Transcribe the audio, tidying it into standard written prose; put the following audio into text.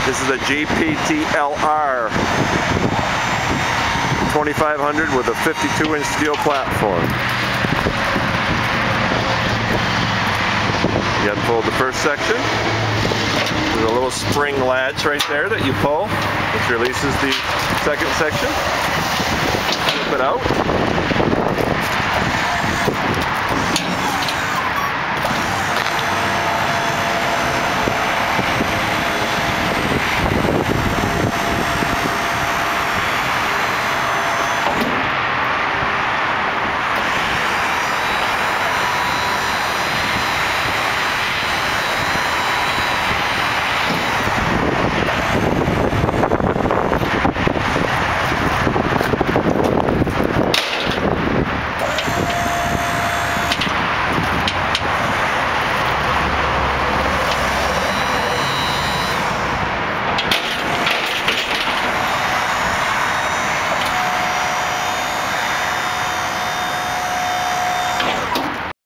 This is a GPTLR 2500 with a 52-inch steel platform. You unfold the first section. There's a little spring latch right there that you pull, which releases the second section. Flip it out.